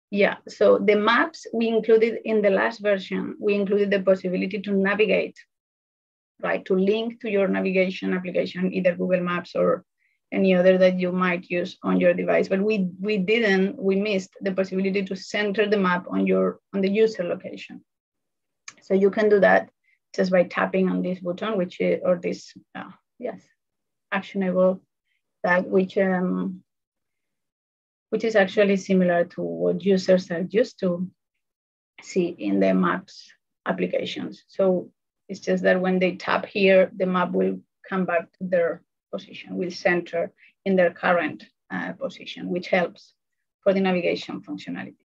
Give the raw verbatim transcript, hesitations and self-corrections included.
Yeah, so the maps we included in the last version, we included the possibility to navigate, right? To link to your navigation application, either Google Maps or any other that you might use on your device. But we we didn't, we missed the possibility to center the map on your on the user location. So you can do that just by tapping on this button, which is, or this, uh, yes, actionable tag, which um, which is actually similar to what users are used to see in the Maps applications. So it's just that when they tap here, the map will come back to their position, will center in their current uh, position, which helps for the navigation functionality.